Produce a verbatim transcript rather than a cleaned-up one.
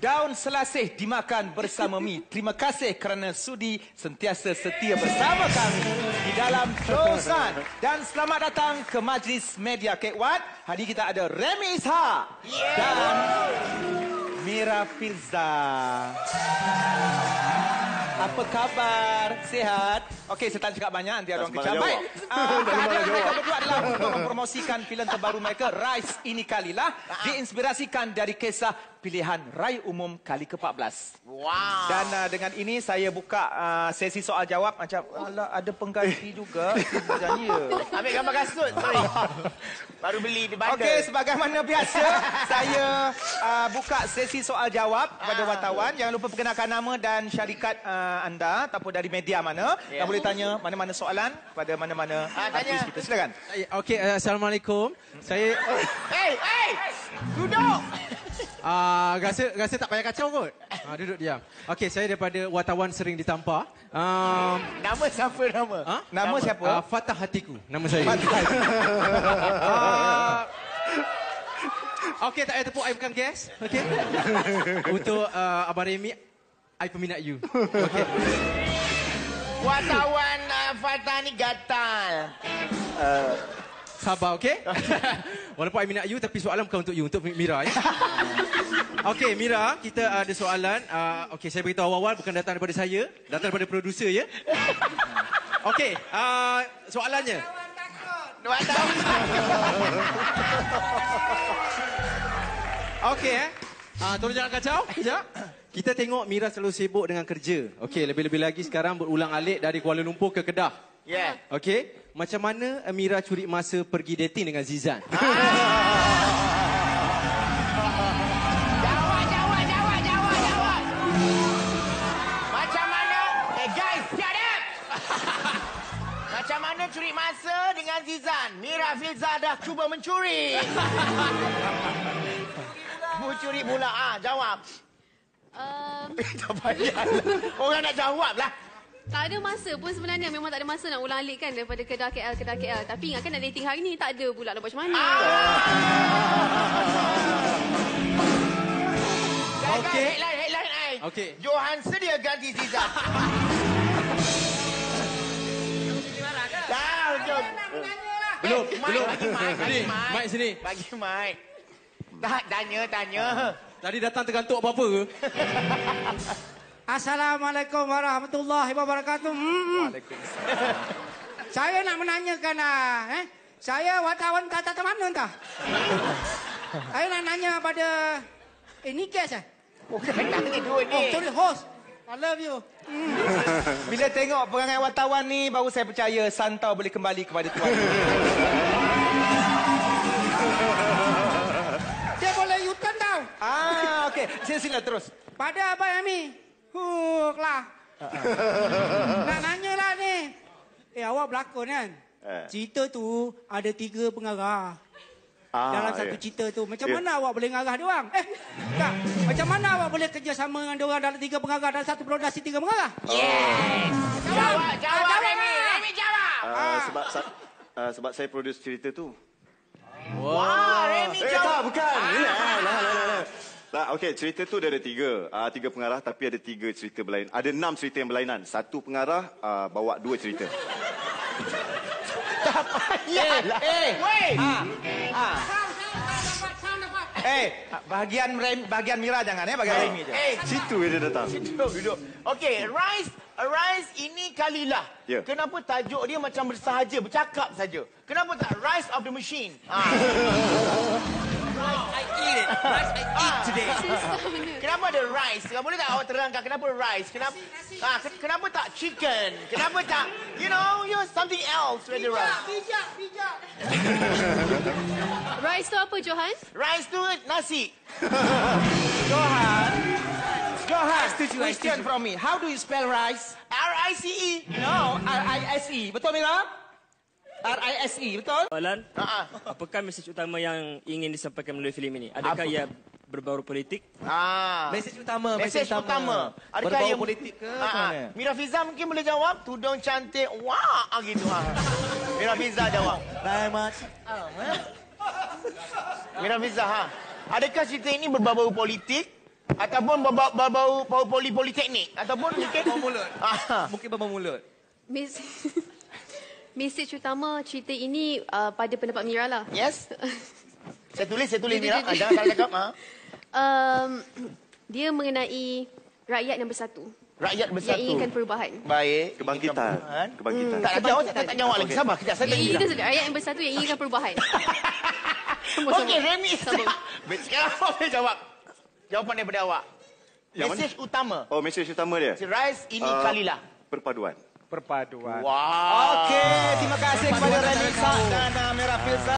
daun selasih dimakan bersama mi. Terima kasih kerana sudi sentiasa setia bersama kami di dalam Chosan. Dan selamat datang ke Majlis Media Kek Wat. Hari kita ada Remy Ishak dan Mira Filza. Apa khabar? Sihat? Okey, saya tak cakap banyak, nanti ada orang kecam. Baik, uh, kehadiran mereka berdua adalah untuk mempromosikan filem terbaru mereka, Rise Ini Kalilah, diinspirasikan dari kisah pilihan raya umum kali ke empat belas. Wow. Dan uh, dengan ini saya buka uh, sesi soal jawab. Macam, alah, ada pengganti juga. Ya. Ambil gambar kasut, sorry. Baru beli di bandar. Okey, sebagaimana biasa, saya uh, buka sesi soal jawab kepada wartawan. Jangan lupa perkenalkan nama dan syarikat uh, anda ataupun dari media mana. Yeah. Dan boleh tanya mana-mana soalan pada mana-mana ah, artis kita. Silakan. Okey, uh, Assalamualaikum. Saya... Hei, hei! Duduk! Uh, rasa, rasa tak payah kacau kot. Uh, duduk diam. Okey, saya daripada wartawan sering ditampar. Um, nama siapa nama? Ha? Nama, nama siapa? Uh, Fatah Hatiku, nama saya. Fatah Hatiku. uh, Okey, tak payah tepuk, I bukan guest. Okey. Untuk uh, Abang Remy, I peminat you. Okey. Wartawan uh, Fatah ni gatal. Uh, sabar, okey? Walaupun I minat you, tapi soalan bukan untuk you, untuk Mira. Ya? Okey, Mira, kita ada soalan. Uh, okey, saya beritahu awal-awal, bukan datang daripada saya. Datang daripada produser, ya? Okey, uh, soalannya. Wartawan Okey, eh. Uh, tolong jangan kacau. Sekejap. Kita tengok Mira selalu sibuk dengan kerja. Okey, lebih-lebih lagi sekarang berulang-alik dari Kuala Lumpur ke Kedah. Ya. Yeah. Okey, macam mana Mira curi masa pergi dating dengan Zizan? Ah. Jawab, jawab, jawab, jawab, jawab. Macam mana? Eh guys, shut up! Macam mana curi masa dengan Zizan? Mira Filza dah cuba mencuri. Mencuri pula. Ah, jawab. Um, tak payah. Orang nak jawab lah. tak ada masa pun sebenarnya. Memang tak ada masa nak ulang alik kan daripada Kedah K L, Kedah K L. Tapi ingatkan nak dating hari ni. Tak ada pula nak buat macam mana. Ah. Okey. Headline, headline I. Okey. Johan sedia ganti Zizan. Dah, jom. Belum, Eh, Mike, belum. bagi Mike, bagi Sini, Mike. Mike sini. Bagi Mike. Tak, tanya, tanya. Tadi datang tergantuk apa-apa ke? Assalamualaikum warahmatullahi wabarakatuh. Hmm. Saya nak menanyakan, ah, eh? Saya wartawan tak tak mana entah. Saya nak nanya pada ini guest eh? Bukan tanya dua ni. Oh, sorry host. I love you. Hmm. Bila tengok perangai wartawan ni, baru saya percaya Santau boleh kembali kepada tuan. Dia boleh U-turn tau. Ah, okey. Sila-sila terus. Pada Abang Ami. Huk lah. Nak nanya lah ni. Eh, awak berlakon kan? Eh. Cerita tu ada tiga pengarah. Ah, Dalam satu ya. cerita tu. Macam Ya. mana awak boleh ngarah dia orang? Eh, tak. Macam mana awak boleh kerjasama dengan dia orang dalam tiga pengarah dalam satu produksi tiga pengarah? Yes. Jawab, jawab, Ah, Remy. ah. Remy jawab. Uh, sebab sa- uh, sebab saya produce cerita tu. Wah, Remy Eh, jawab. tak, bukan. Lah, lah, lah, lah. Tak, okey, cerita tu dia ada tiga. Uh, tiga pengarah tapi ada tiga cerita berlainan. Ada enam cerita yang berlainan. Satu pengarah uh, bawa dua cerita. Tak payahlah. Eh, Weh. Ah. Ah. Eh, bahagian Rem, bahagian Mira jangan eh, bahagian Remy je. Eh, Situ dia datang. duduk, duduk. Okey, Rise, Rise ini Kalilah. Ya. Kenapa tajuk dia macam bersahaja, bercakap saja? Kenapa tak Rise of the Machine? Ah. I eat it. Rice I eat today. Kenapa ada rice? Kamu boleh tak awak terangkan kenapa rice? Kenapa ah, ke- kenapa tak chicken? Kenapa tak you know, you know something else with the rice? Bijak, bijak. Rice tu apa, Johan? Rice tu nasi. Johan. Johan, setuju, I question setuju. from me. How do you spell rice? R I C E. No, R I S E. Betul, Mira? R I S E, betul? Soalan, Ah, apakah mesej utama yang ingin disampaikan melalui filem ini? Adakah Apa? ia berbau politik? ah. Mesej utama, Mesej utama. Adakah Berbau ia- politik ke? Ah, Macam ah. mana? Mira Fiza mungkin boleh jawab. Tudung cantik. Wah, ah, gitu. Ah. Mira Fiza jawab. Selamat. Mira Fiza, ha. Adakah cerita ini berbau politik? Ataupun bau bau bau poli politeknik ataupun mungkin Bau mulut. Ah. Mungkin bau mulut. Mes Mesej utama cerita ini uh, pada pendapat Mira lah. Yes. Saya tulis, saya tulis Dia- Mira. dia- Ah, jangan salah cakap. Ha. Um, dia mengenai rakyat yang bersatu. Rakyat Yang bersatu. inginkan perubahan. Baik. Kebangkitan. Inginkan Kebangkitan. Tak nak jawab, saya tak, tak jawab lagi. Sabar, kejap. Saya Yang tanya. itu saja. Rakyat yang bersatu yang inginkan perubahan. Sama-sama. Okey, Remy. Sama. Baik, sekarang awak boleh jawab. Jawapan daripada awak. Yang mana? Mesej utama. Oh, mesej utama dia? Rise ini Ah, kalilah. Perpaduan. Perpaduan. Wow. Okey, terima kasih kepada Renisa dan uh, Mira Filza.